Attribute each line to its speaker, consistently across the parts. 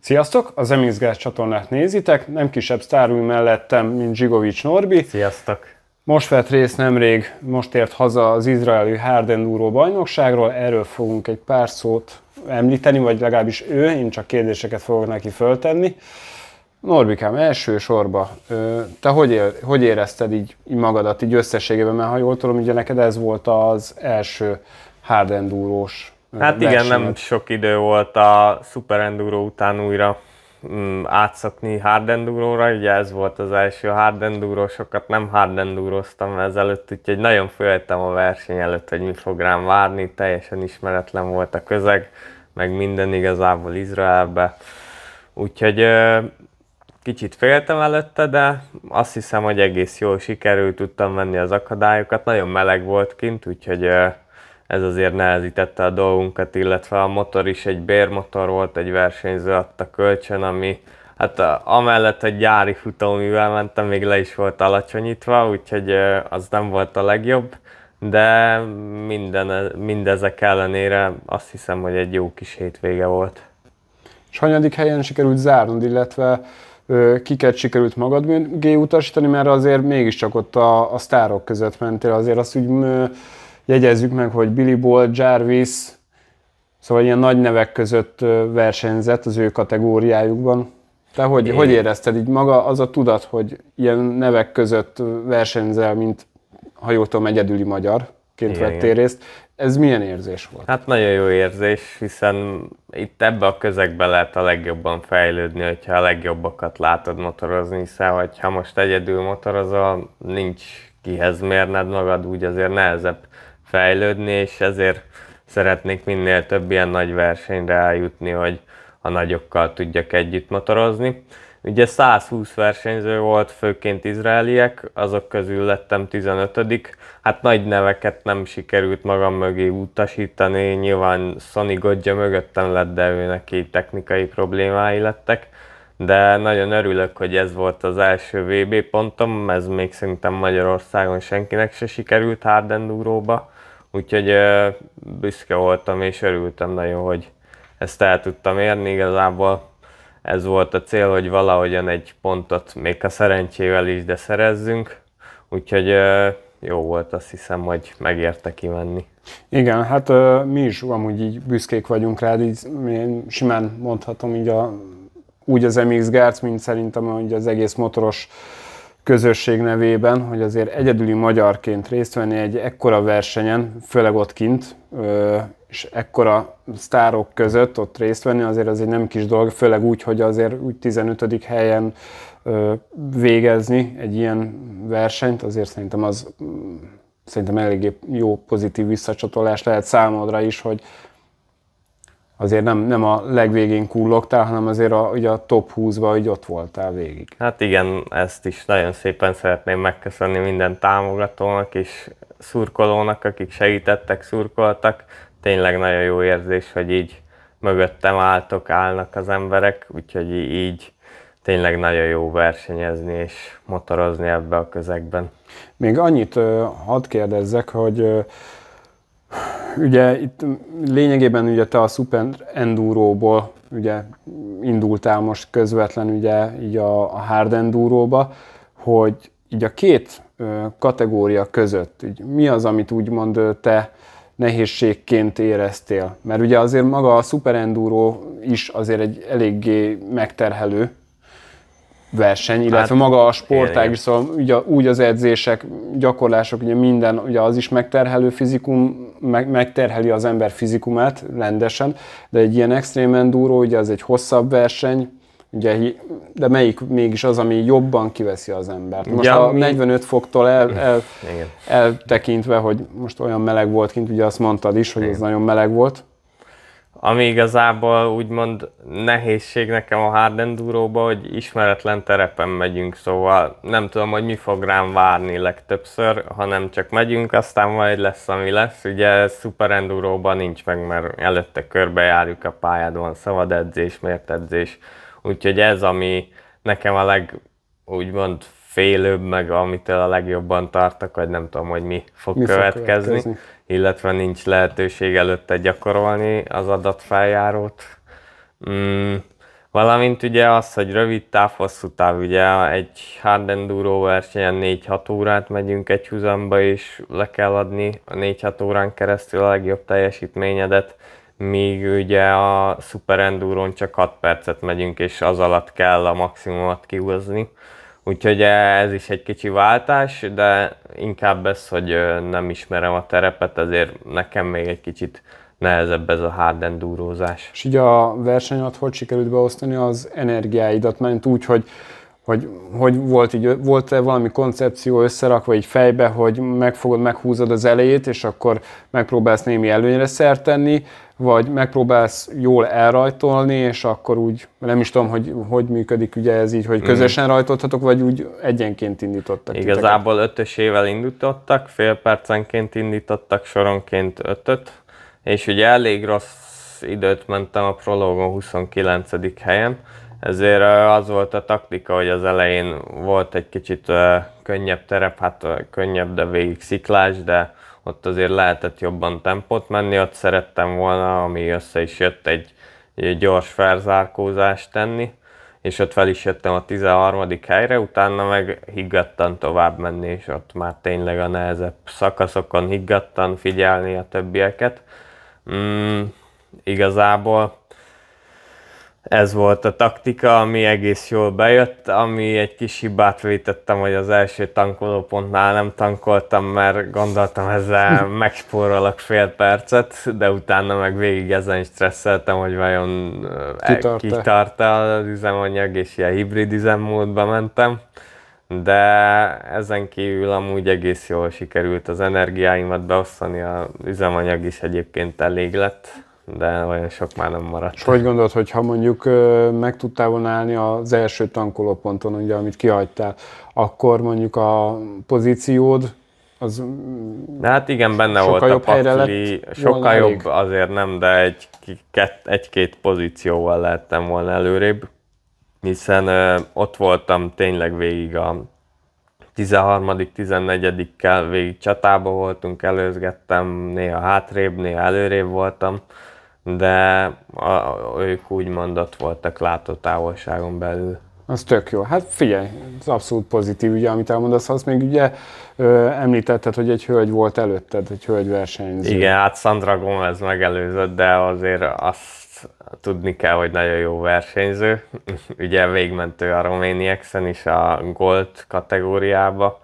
Speaker 1: Sziasztok! Az MXGS csatornát nézitek, nem kisebb sztár ül mellettem, mint Zsigovics Norbi.
Speaker 2: Sziasztok!
Speaker 1: Most vett részt nemrég, most ért haza az izraeli Hard Enduro bajnokságról, erről fogunk egy pár szót említeni, vagy legalábbis ő, én csak kérdéseket fogok neki föltenni. Norbikám, első sorba, te hogy érezted így magadat így összességében, mert ha jól tudom, ugye neked ez volt az első Hard Endurós
Speaker 2: Hát igen, nem sok idő volt a Super Enduro után újra átszokni Hard Enduróra, ugye ez volt az első Hard Enduro, sokat nem Hard Enduroztam ezelőtt, úgyhogy nagyon féltem a verseny előtt, hogy mi fog rám várni, teljesen ismeretlen volt a közeg, meg minden igazából Izraelbe, úgyhogy kicsit féltem előtte, de azt hiszem, hogy egész jól sikerült, tudtam venni az akadályokat, nagyon meleg volt kint, úgyhogy ez azért nehezítette a dolgunkat, illetve a motor is egy bérmotor volt, egy versenyző adta kölcsön, ami hát amellett, hogy gyári futóművel mentem, még le is volt alacsonyítva, úgyhogy az nem volt a legjobb, de mindezek ellenére azt hiszem, hogy egy jó kis hétvége volt.
Speaker 1: És hanyadik helyen sikerült zárnod, illetve kiket sikerült magad mögé utasítani, mert azért mégiscsak ott a sztárok között mentél, azért azt úgy jegyezzük meg, hogy Billy Bolt, Jarvis, szóval ilyen nagy nevek között versenyzett az ő kategóriájukban. Te hogy érezted így maga az a tudat, hogy ilyen nevek között versenyzel, mint ha jól tudom, egyedüli magyarként vettél részt. Ez milyen érzés volt?
Speaker 2: Hát nagyon jó érzés, hiszen itt ebbe a közegbe lehet a legjobban fejlődni, hogyha a legjobbakat látod motorozni, hiszen ha most egyedül motorozol, nincs kihez mérned magad, úgy azért nehezebb fejlődni, és ezért szeretnék minél több ilyen nagy versenyre eljutni, hogy a nagyokkal tudjak együtt motorozni. Ugye 120 versenyző volt, főként izraeliek, azok közül lettem 15. Hát nagy neveket nem sikerült magam mögé utasítani, nyilván Sonny Godja mögöttem lett, de ő neki technikai problémái lettek. De nagyon örülök, hogy ez volt az első VB pontom, ez még szerintem Magyarországon senkinek se sikerült Hard Enduróba. Úgyhogy büszke voltam és örültem nagyon, hogy ezt el tudtam érni. Igazából ez volt a cél, hogy valahogyan egy pontot még a szerencsével is, de szerezzünk. Úgyhogy jó volt, azt hiszem, hogy megérte kimenni.
Speaker 1: Igen, hát mi is amúgy így büszkék vagyunk rád, így simán mondhatom így úgy az MX Garts, mint szerintem hogy az egész motoros közösség nevében, hogy azért egyedüli magyarként részt venni egy ekkora versenyen, főleg ott kint, és ekkora sztárok között ott részt venni, azért az egy nem kis dolog, főleg úgy, hogy azért úgy 15. helyen végezni egy ilyen versenyt, azért szerintem eléggé jó pozitív visszacsatolás lehet számodra is, hogy azért nem a legvégén kullogtál, hanem azért ugye a top 20-ban így ott voltál végig.
Speaker 2: Hát igen, ezt is nagyon szépen szeretném megköszönni minden támogatónak és szurkolónak, akik segítettek, szurkoltak. Tényleg nagyon jó érzés, hogy így mögöttem állnak az emberek, úgyhogy így tényleg nagyon jó versenyezni és motorozni ebbe a közegben.
Speaker 1: Még annyit hadd kérdezzek, hogy ugye itt lényegében ugye te a Super Enduróból ugye indultál most közvetlen ugye így a Hard Enduróba, hogy így a két kategória között így mi az, amit úgymond te nehézségként éreztél? Mert ugye azért maga a Super Enduro is azért egy eléggé megterhelő verseny, illetve maga a sportág is, szóval ugye, úgy az edzések, gyakorlások, ugye minden, ugye az is megterhelő fizikum, megterheli az ember fizikumát rendesen, de egy ilyen extrém enduro, ugye az egy hosszabb verseny, ugye, de melyik mégis az, ami jobban kiveszi az embert? Most a 45 foktól eltekintve, hogy most olyan meleg volt kint, ugye azt mondtad is, hogy ez nagyon meleg volt.
Speaker 2: Ami igazából úgymond nehézség nekem a Hard Enduróba, hogy ismeretlen terepen megyünk, szóval nem tudom, hogy mi fog rám várni legtöbbször, hanem csak megyünk, aztán majd lesz, ami lesz. Ugye Super Enduróban nincs meg, mert előtte körbejárjuk a pályát, van szabad edzés, mért edzés. Úgyhogy ez, ami nekem a úgymond félőbb, meg amitől a legjobban tartok, vagy nem tudom, hogy mi fog következni. Illetve nincs lehetőség előtte gyakorolni az adatfeljárót. Valamint ugye az, hogy rövid táv, hosszú táv, ugye egy hard enduro versenyen 4-6 órát megyünk egy húzamba, és le kell adni a 4-6 órán keresztül a legjobb teljesítményedet, míg ugye a super endurón csak 6 percet megyünk, és az alatt kell a maximumot kihozni. Úgyhogy ez is egy kicsi váltás, de inkább ez, hogy nem ismerem a terepet, ezért nekem még egy kicsit nehezebb ez a hard endurózás.
Speaker 1: És így a verseny alatt hogy sikerült beosztani az energiáidat, mert úgy, hogy volt-e valami koncepció összerakva így fejbe, hogy meghúzod az elejét, és akkor megpróbálsz némi előnyre szert tenni, vagy megpróbálsz jól elrajtolni, és akkor úgy, nem is tudom, hogy működik ugye ez így, hogy közösen rajtoltatok, vagy úgy egyenként indítottak
Speaker 2: Igazából ötösével indítottak, fél percenként indítottak, soronként 5-öt, és ugye elég rossz időt mentem a prologon 29. helyen, ezért az volt a taktika, hogy az elején volt egy kicsit könnyebb terep, hát könnyebb, de végig sziklás, de ott azért lehetett jobban tempót menni, ott szerettem volna, ami össze is jött, egy gyors felzárkózást tenni, és ott fel is jöttem a 13. helyre, utána meg higgadtan tovább menni, és ott már tényleg a nehezebb szakaszokon higgadtan figyelni a többieket. Igazából ez volt a taktika, ami egész jól bejött, ami egy kis hibát vétettem, hogy az első tankolópontnál nem tankoltam, mert gondoltam ezzel megspórolok fél percet, de utána meg végig ezen stresszeltem, hogy vajon kitart-e az üzemanyag, és ilyen hibrid üzemmódba mentem. De ezen kívül amúgy egész jól sikerült az energiáimat beosztani, az üzemanyag is egyébként elég lett, de olyan sok már nem maradt.
Speaker 1: És hogy gondolod, hogy ha mondjuk meg tudtál volna állni az első tankolóponton, ugye, amit kihagytál, akkor mondjuk a pozíciód az
Speaker 2: hát igen, benne volt a pakli, sokkal jobb azért nem, de egy-két pozícióval lehettem volna előrébb, hiszen ott voltam tényleg végig a 13., 14-kel végig csatába voltunk, előzgettem, néha hátrébb, néha előrébb voltam, de ők úgymond ott voltak látótávolságon belül.
Speaker 1: Az tök jó. Hát figyelj, ez abszolút pozitív, ugye, amit elmondasz, azt még ugye említetted, hogy egy hölgy volt előtted, egy hölgy versenyző.
Speaker 2: Igen, hát Sandra Gomez megelőzött, de azért azt tudni kell, hogy nagyon jó versenyző. Ugye végigmentő a Romaniexen is a Gold kategóriába,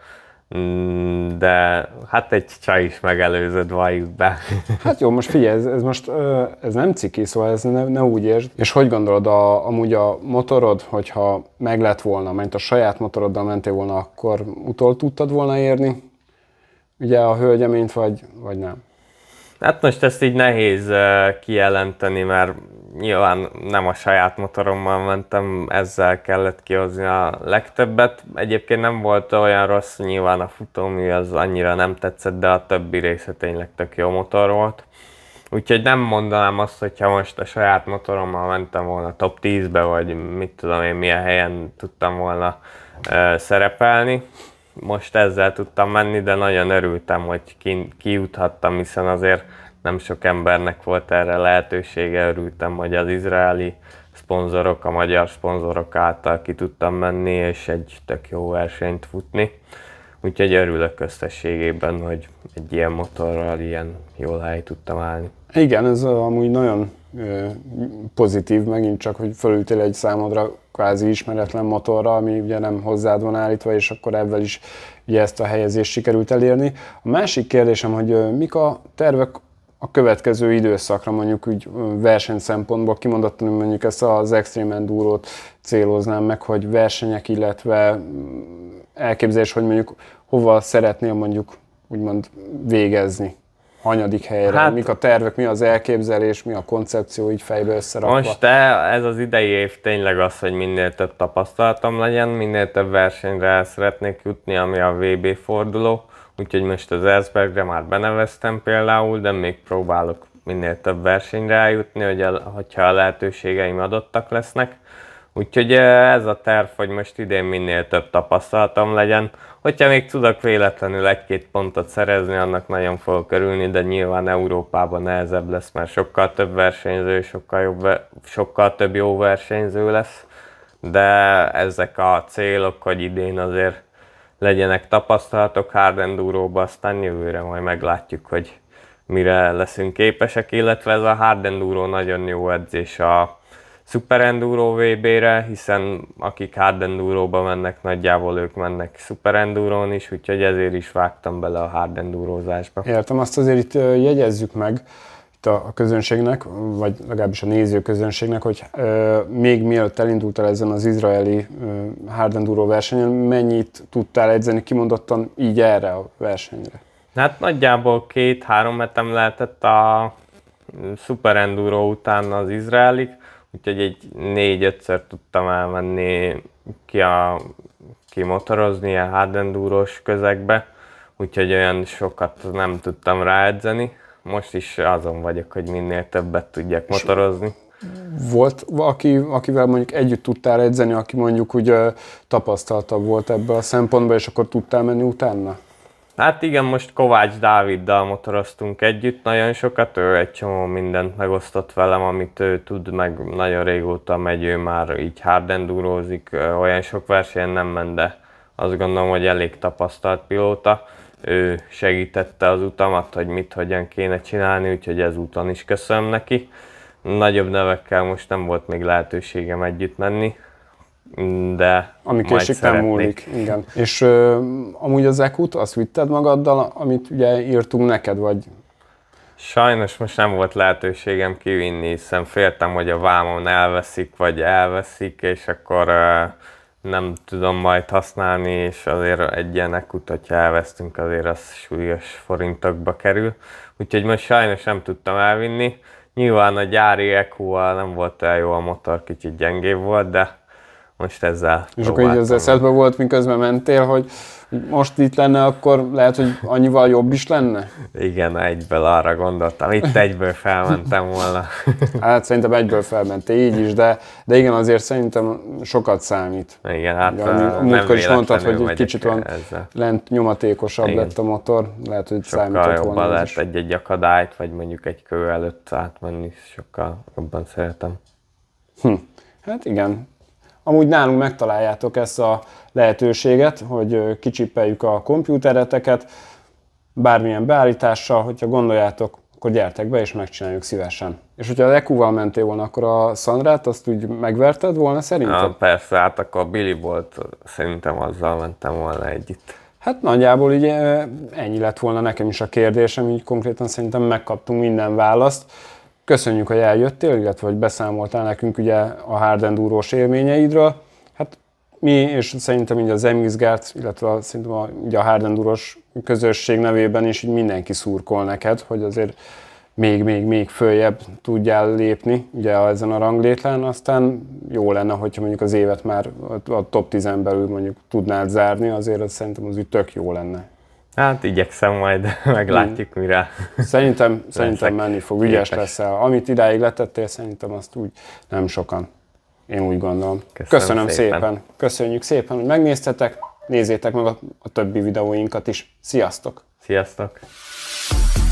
Speaker 2: de hát egy csaj is megelőzött, valljuk be.
Speaker 1: Hát jó, most figyelj, ez most ez nem ciki, szóval ez ne úgy értsd. És hogy gondolod, amúgy a motorod, hogyha meg lett volna, mert a saját motoroddal mentél volna, akkor utol tudtad volna érni ugye a hölgyeményt, vagy nem?
Speaker 2: Hát most ezt így nehéz kijelenteni, mert nyilván nem a saját motorommal mentem, ezzel kellett kihozni a legtöbbet. Egyébként nem volt olyan rossz, nyilván a futómű az annyira nem tetszett, de a többi része tényleg tök jó motor volt. Úgyhogy nem mondanám azt, hogyha most a saját motorommal mentem volna top 10-be, vagy mit tudom én milyen helyen tudtam volna szerepelni. Most ezzel tudtam menni, de nagyon örültem, hogy kijuthattam, hiszen azért nem sok embernek volt erre lehetősége. Örültem, hogy az izraeli szponzorok, a magyar szponzorok által ki tudtam menni, és egy tök jó versenyt futni. Úgyhogy örülök összességében, hogy egy ilyen motorral ilyen jól hely tudtam állni.
Speaker 1: Igen, ez amúgy nagyon pozitív, megint csak, hogy fölültél egy számodra kvázi ismeretlen motorra, ami ugye nem hozzád van állítva, és akkor ebben is ugye ezt a helyezést sikerült elérni. A másik kérdésem, hogy mik a tervek a következő időszakra, mondjuk úgy verseny szempontból, kimondottan mondjuk ezt az Extreme Enduro-t céloznám meg, hogy versenyek, illetve elképzelés, hogy mondjuk hova szeretnél mondjuk úgymond végezni. Hanyadik helyre? Hát, mik a tervek, mi az elképzelés, mi a koncepció így fejbe összerakva?
Speaker 2: Most ez az idei év tényleg az, hogy minél több tapasztalatom legyen, minél több versenyre el szeretnék jutni, ami a VB forduló. Úgyhogy most az Erzbergre már beneveztem például, de még próbálok minél több versenyre eljutni, hogyha a lehetőségeim adottak lesznek. Úgyhogy ez a terv, hogy most idén minél több tapasztalatom legyen. Hogyha még tudok véletlenül egy-két pontot szerezni, annak nagyon fogok örülni, de nyilván Európában nehezebb lesz, mert sokkal több versenyző, sokkal több jó versenyző lesz. De ezek a célok, hogy idén azért legyenek tapasztalatok hard enduróba, aztán jövőre majd meglátjuk, hogy mire leszünk képesek, illetve ez a hard enduro nagyon jó edzés a Super Enduro VB-re, hiszen akik hard enduróba mennek, nagyjából ők mennek Super Endurón is, úgyhogy ezért is vágtam bele a hard endurózásba.
Speaker 1: Értem, azt azért itt jegyezzük meg itt a közönségnek, vagy legalábbis a nézőközönségnek, hogy még mielőtt elindultál ezen az izraeli hard enduro versenyen, mennyit tudtál edzeni kimondottan így erre a versenyre?
Speaker 2: Hát nagyjából 2-3 hetem lehetett a Super Enduro után az izraelig, úgyhogy egy 4-5-ször tudtam elmenni ki motorozni ilyen hard endurós közegbe, úgyhogy olyan sokat nem tudtam ráedzeni. Most is azon vagyok, hogy minél többet tudjak motorozni.
Speaker 1: Volt akivel mondjuk együtt tudtál edzeni, aki mondjuk úgy tapasztaltabb volt ebből a szempontból, és akkor tudtál menni utána?
Speaker 2: Hát igen, most Kovács Dáviddal motoroztunk együtt nagyon sokat, ő egy csomó mindent megosztott velem, amit ő tud, meg nagyon régóta megy, ő már így hard endurózik, olyan sok versenyen nem ment, de azt gondolom, hogy elég tapasztalt pilóta. Ő segítette az utamat, hogy hogyan kéne csinálni, úgyhogy ezúton is köszönöm neki. Nagyobb nevekkel most nem volt még lehetőségem együtt menni, de
Speaker 1: ami késik nem múlik, igen. És amúgy az EQ-t azt vitted magaddal, amit ugye írtunk neked, vagy?
Speaker 2: Sajnos most nem volt lehetőségem kivinni, hiszen féltem, hogy a vámon elveszik, vagy elveszik, és akkor nem tudom majd használni, és azért egy ilyen EQ-t, hogyha elvesztünk, azért az súlyos forintokba kerül. Úgyhogy most sajnos nem tudtam elvinni. Nyilván a gyári EQ-val nem volt olyan jó a motor, kicsit gyengébb volt, de most ezzel
Speaker 1: és akkor így az eszedben volt, miközben mentél, hogy most itt lenne, akkor lehet, hogy annyival jobb is lenne?
Speaker 2: Igen, egyből arra gondoltam. Itt egyből felmentem volna.
Speaker 1: Hát szerintem egyből felmentél így is, de igen, azért szerintem sokat számít.
Speaker 2: Igen, hát
Speaker 1: múltkor is mondtad, hogy egy kicsit van lent nyomatékosabb igen. Lett a motor, lehet, hogy
Speaker 2: sokkal
Speaker 1: számított volna.
Speaker 2: Sokkal lehet egy akadályt, vagy mondjuk egy kő előtt átmenni, sokkal jobban szeretem.
Speaker 1: Hát igen. Amúgy nálunk megtaláljátok ezt a lehetőséget, hogy kicsipeljük a kompjútereteket, bármilyen beállítással, hogyha gondoljátok, akkor gyertek be és megcsináljuk szívesen. És hogyha az EQ-val mentél volna, akkor a Sandrát azt úgy megverted volna szerintem?
Speaker 2: Ja, persze, hát akkor a Billy volt, szerintem azzal mentem volna együtt.
Speaker 1: Hát nagyjából így ennyi lett volna nekem is a kérdésem, így konkrétan szerintem megkaptunk minden választ. Köszönjük, hogy eljöttél, illetve hogy beszámoltál nekünk ugye a hard endurós élményeidről. Hát mi, és szerintem így az MX-Guard, illetve szerintem ugye a hard endurós közösség nevében is így mindenki szurkol neked, hogy azért még följebb tudjál lépni ugye ezen a ranglétrán, aztán jó lenne, hogyha mondjuk az évet már a top 10-en belül mondjuk tudnád zárni, azért az szerintem az úgy tök jó lenne.
Speaker 2: Hát igyekszem majd, meglátjuk mire.
Speaker 1: Szerintem menni fog, ügyes leszel. Amit idáig letettél, szerintem azt úgy nem sokan. Én úgy gondolom. Köszönöm szépen. Köszönjük szépen, hogy megnéztetek. Nézzétek meg a többi videóinkat is. Sziasztok!
Speaker 2: Sziasztok!